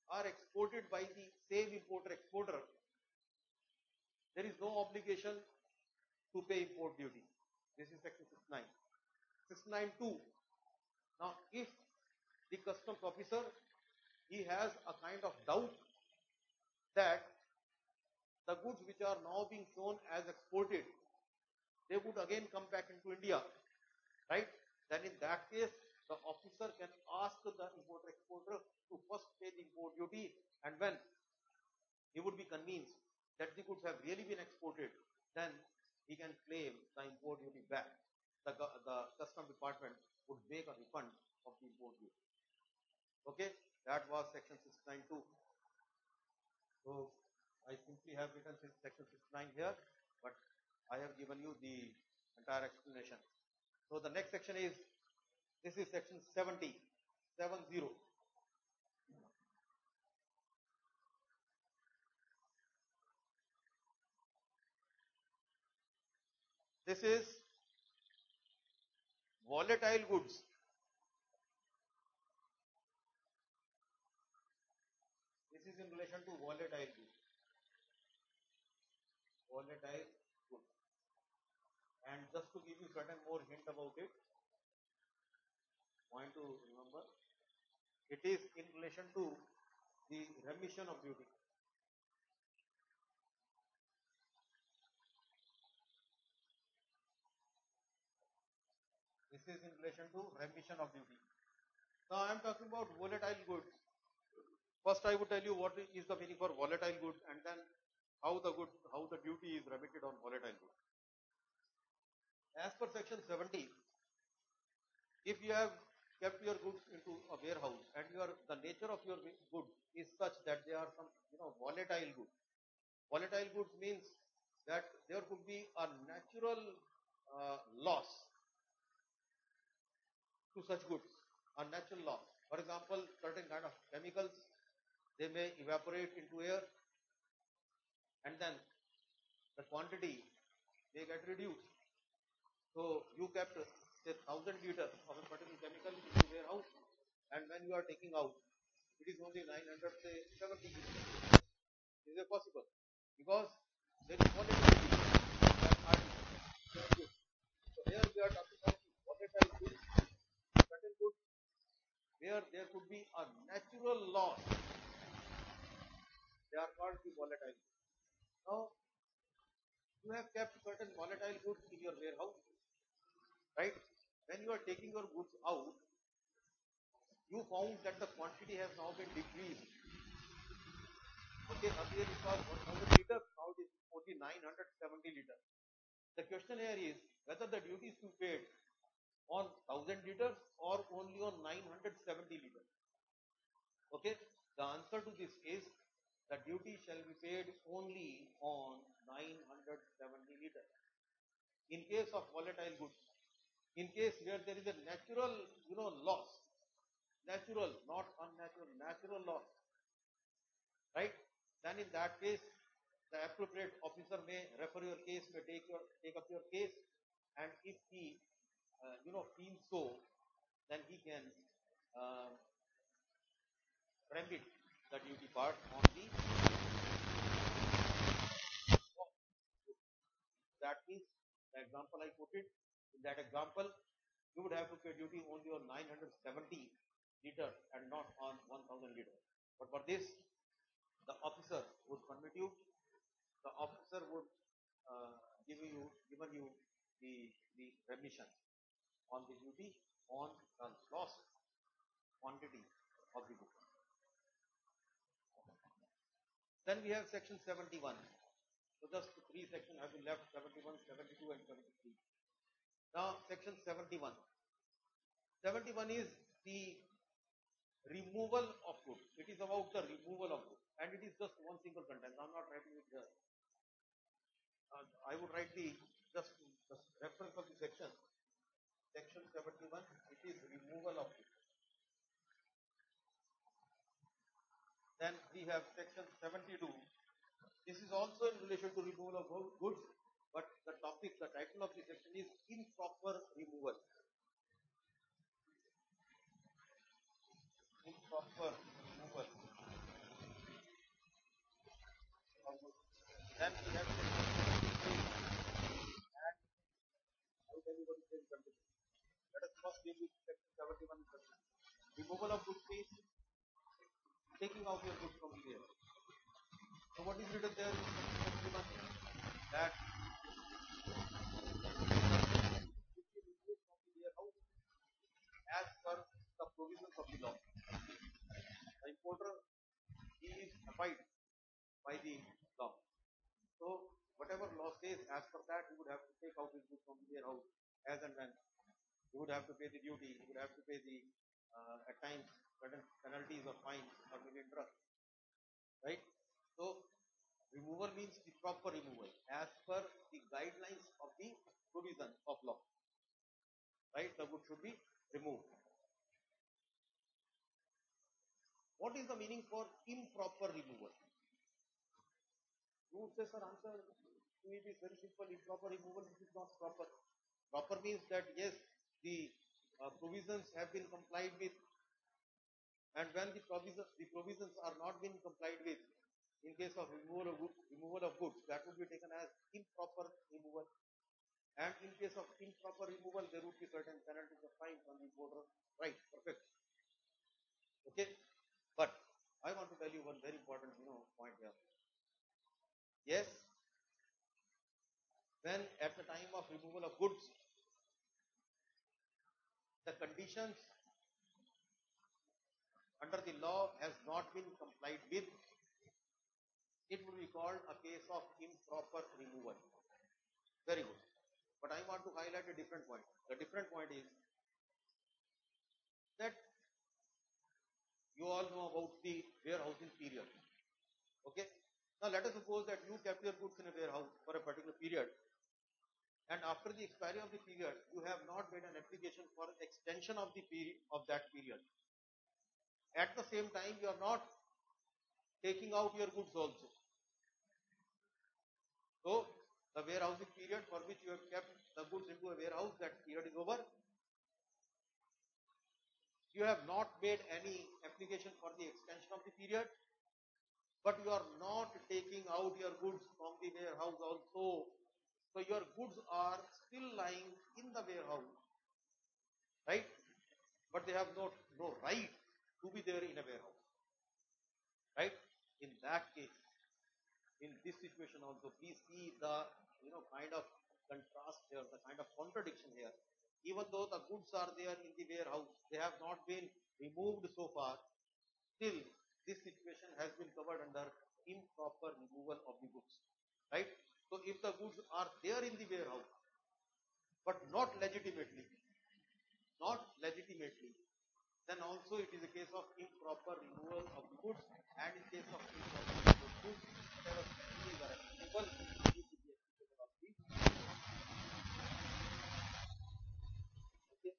are exported by the same importer exporter, there is no obligation to pay import duty. This is section 69. 692. Now, if the customs officer he has a kind of doubt that the goods which are now being shown as exported, they would again come back into India, right? Then in that case, the officer can ask the importer exporter to first pay the import duty, and when he would be convinced that the goods have really been exported, then he can claim the import duty back. The custom department would make a refund of the import duty. Okay, that was section 692. So I simply have written section 69 here, but I have given you the entire explanation. So the next section is, this is section 70, 70. This is volatile goods. This is in relation to volatile goods. Volatile goods. And just to give you certain more hint about it, point to remember, it is in relation to the remission of duty. This is in relation to remission of duty. Now I am talking about volatile goods. First, I would tell you what is the meaning for volatile goods, and then how the duty is remitted on volatile goods. As per section 70, if you have kept your goods into a warehouse and the nature of your goods is such that they are some volatile goods. Volatile goods means that there could be a natural loss to such goods, a natural loss. For example, certain kind of chemicals, they may evaporate into air, and then the quantity they get reduced. So you kept say 1,000 liters of a particular chemical in the warehouse, and when you are taking out, it is only 900 say 70 liters. Is it possible? Because there is volatility in that article. So here we are talking about volatile goods, certain goods where there could be a natural loss. They are called the volatile goods. Now you have kept certain volatile goods in your warehouse, right? When you are taking your goods out, you found that the quantity has now been decreased. Okay, earlier it was 1,000 liters, now it is only 970 liters. The question here is whether the duty is to be paid on 1,000 liters or only on 970 liters. Okay, the answer to this is the duty shall be paid only on 970 liters. In case of volatile goods, in case where there is a natural, loss, natural, not unnatural, natural loss, right? Then in that case, the appropriate officer may refer your case, may take up your case, and if he, feels so, then he can uh, remit the duty part on the. That means the example I put it, in that example, you would have to pay duty only on 970 liters and not on 1,000 liters. But for this, the officer would permit you, the officer would given you the remission on the duty on the lost quantity of the book. Then we have section 71. So just three sections have been left, 71, 72 and 73. Now section 71. 71 is the removal of goods. It is about the removal of goods. And it is just one single sentence. I'm not writing it here. I would write the reference of the section. Section 71, it is removal of goods. Then we have section 72. This is also in relation to removal of goods, but the title of the section is improper removal. Improper removal. before we can continue. Let us first deal with section 71 and 72. Removal of goods means taking out your goods from the warehouse. So what is written there in section 71? That should be removed from the warehouse as per the provisions of the law. The importer is abide by the law. So whatever law says, as per that, he would have to take out his goods from the warehouse as and when. He would have to pay the duty. He would have to pay the at times certain penalties or fines or maybe interest, right? So removal means the proper removal as per the guidelines of the provision of law, right? The goods should be removed. What is the meaning for improper removal? You would say, sir, answer to it is very simple. Improper removal, this is not proper. Proper means that yes, the provisions have been complied with, and when the provisions are not being complied with, in case of removal of goods, that would be taken as improper removal. And in case of improper removal, there would be certain penalties or fines on the importer. Right, perfect. Okay, but I want to tell you one very important, point here. Yes, when at the time of removal of goods, the conditions under the law has not been complied with, it would be called a case of improper removal. Very good. But I want to highlight a different point. The different point is that you all know about the warehousing period. Okay. Now let us suppose that you kept your goods in a warehouse for a particular period, and after the expiry of the period, you have not made an application for extension of the period of that period. At the same time, you are not taking out your goods also. So the warehousing period for which you have kept the goods into a warehouse, that period is over. You have not made any application for the extension of the period, but you are not taking out your goods from the warehouse also. So your goods are still lying in the warehouse, right? But they have no right to be there in a warehouse, right? In that case, in this situation also, we see the kind of contrast here, the kind of contradiction here. Even though the goods are there in the warehouse, they have not been removed so far. Still, this situation has been covered under improper removal of the goods, right? So if the goods are there in the warehouse, but not legitimately, then also it is a case of improper removal of the goods, and in case of improper removal of goods, whatever penalties are applicable, it will be applicable of the. Okay.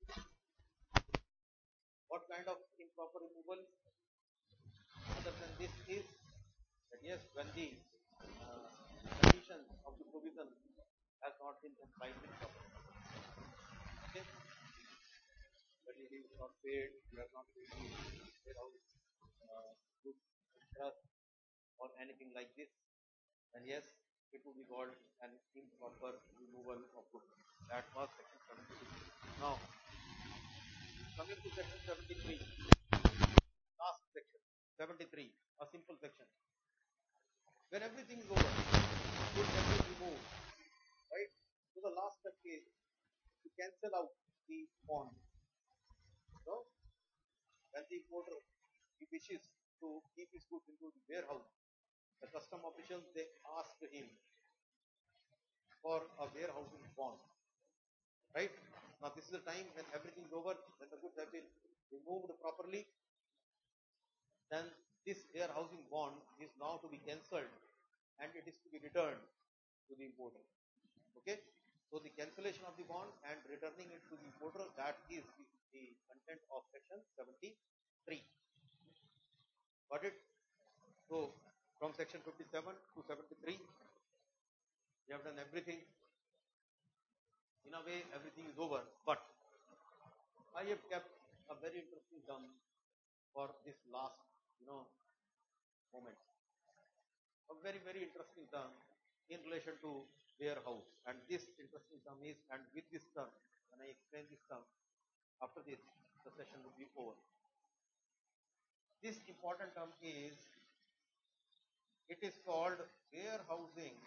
What kind of improper removal other than this is that yes, when the conditions of the provision has not been complied with properly. Okay. When it is not paid, you have not paid the warehouse goods interest or anything like this, then yes, it would be called an improper removal of goods. That was section 72. Now, coming to section 73, last section, 73, a simple section. When everything is over, goods have been removed, right? So the last step is to cancel out the bond. So, when the importer he wishes to keep his goods into the warehouse, the custom officials they ask him for a warehousing bond, right? Now this is the time when everything is over, when the goods have been removed properly, then this warehousing bond is now to be cancelled and it is to be returned to the importer. Okay? So the cancellation of the bond and returning it to the importer, that is the content of section 73. Got it? So from section 57 to 73, we have done everything. In a way, everything is over, but I have kept a very interesting term for this last, moment. A very, very interesting term in relation to warehouse. And this interesting term is, and with this term, After this, the session will be over. This important term is, it is called warehousing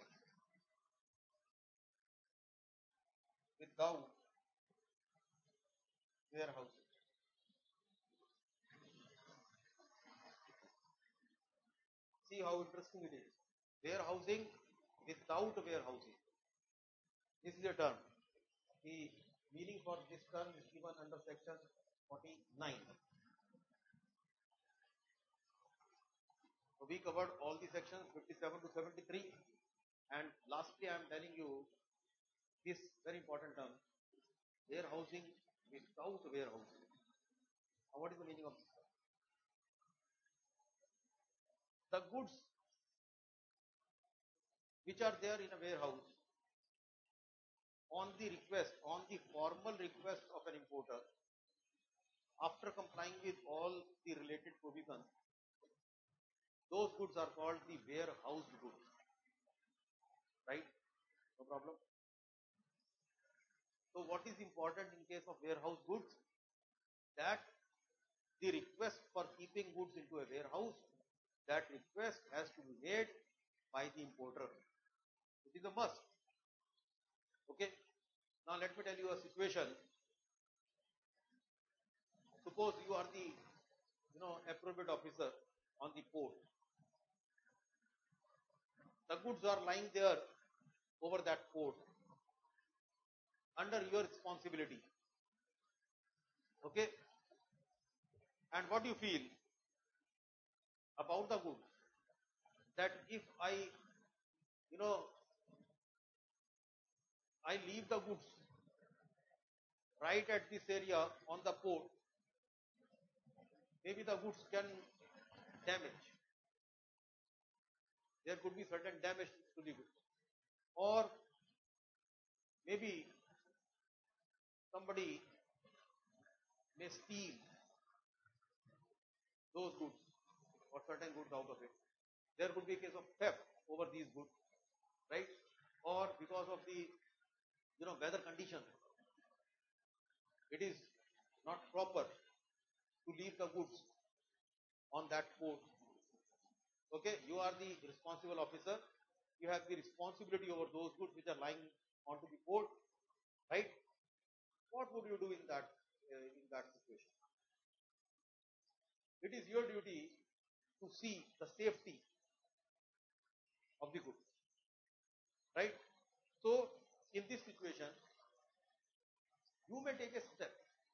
without warehousing. See how interesting it is. Warehousing without warehousing. This is a term. The meaning for this term is given under section 49. So we covered all the sections 57 to 73, and lastly I am telling you this very important term, warehousing without warehousing. Now what is the meaning of this? The goods which are there in a warehouse on the request, on the formal request of an importer, after complying with all the related provisions, those goods are called the warehoused goods. Right? No problem. So what is important in case of warehouse goods? That the request for keeping goods into a warehouse, that request has to be made by the importer. It is a must. Okay. Now let me tell you a situation. Suppose you are the appropriate officer on the port. The goods are lying there over that port under your responsibility. Okay. And what do you feel about the goods? That if you know, I leave the goods right at this area on the port, maybe the goods can damage. There could be certain damage to the goods. Or maybe somebody may steal those goods or certain goods out of it. There could be a case of theft over these goods, right? Or because of the weather condition, it is not proper to leave the goods on that port. Okay, you are the responsible officer. You have the responsibility over those goods which are lying onto the port, right? What would you do in that situation? It is your duty to see the safety of the goods, right? So, in this situation, you may take a step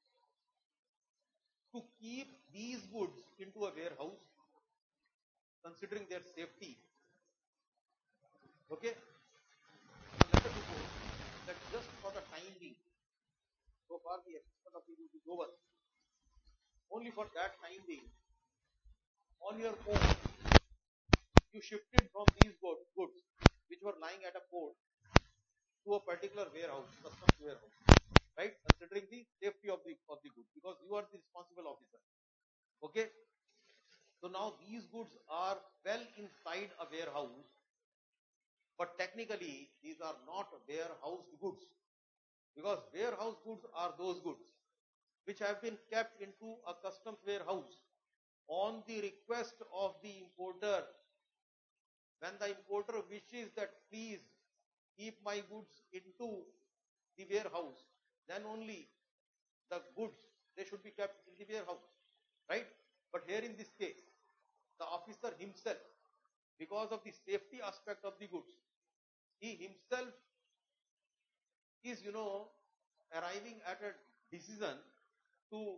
to keep these goods into a warehouse, considering their safety. Okay? Now let us suppose that just for the time being, so far the extent of the goods is over. Only for that time being, on your own, you shifted from these goods which were lying at a port to a particular warehouse, customs warehouse, right? Considering the safety of the goods, because you are the responsible officer. Okay? So now these goods are well inside a warehouse, but technically these are not warehoused goods, because warehouse goods are those goods which have been kept into a customs warehouse on the request of the importer. When the importer wishes that please keep my goods into the warehouse, then only the goods, they should be kept in the warehouse, right? But here in this case, the officer himself, because of the safety aspect of the goods, he himself is arriving at a decision to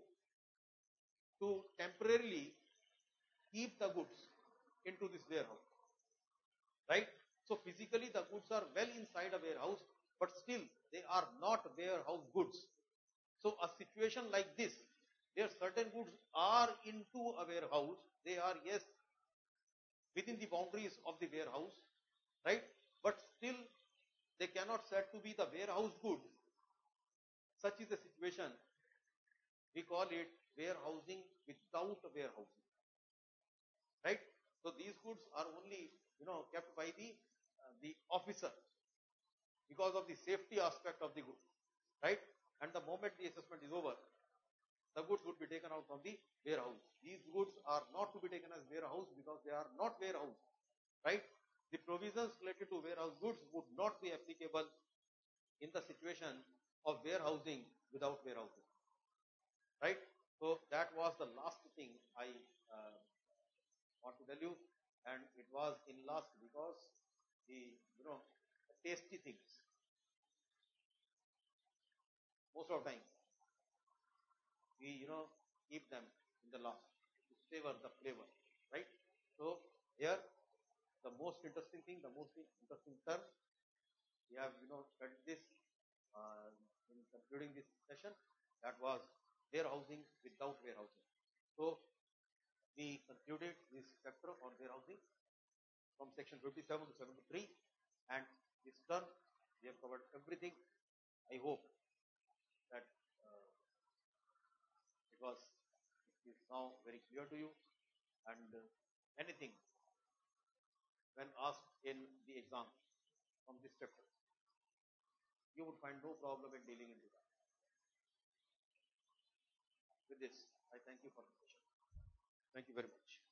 temporarily keep the goods into this warehouse, right? So physically the goods are well inside a warehouse, but still they are not warehouse goods. So a situation like this, where certain goods are into a warehouse, they are, yes, within the boundaries of the warehouse, right? But still they cannot said to be the warehouse goods. Such is the situation. We call it warehousing without warehousing, right? So these goods are only kept by the officer because of the safety aspect of the goods, right? And the moment the assessment is over, from the warehouse. These goods are not to be taken as warehouse because they are not warehouse, right? The provisions related to warehouse goods would not be applicable in the situation of warehousing without warehousing, right? So that was the last thing I want to tell you, and it was in last because the tasty things most of the time we keep them in the last to savor the flavor, right? So here the most interesting thing, the most interesting term we have studied this uh, in concluding this session, that was warehousing without warehousing. So we concluded this chapter on warehousing from section 57 to 73, and this term we have covered everything. I hope that it is now very clear to you, and anything when asked in the exam from this chapter, you would find no problem in dealing into that. With this, I thank you for the session. Thank you very much.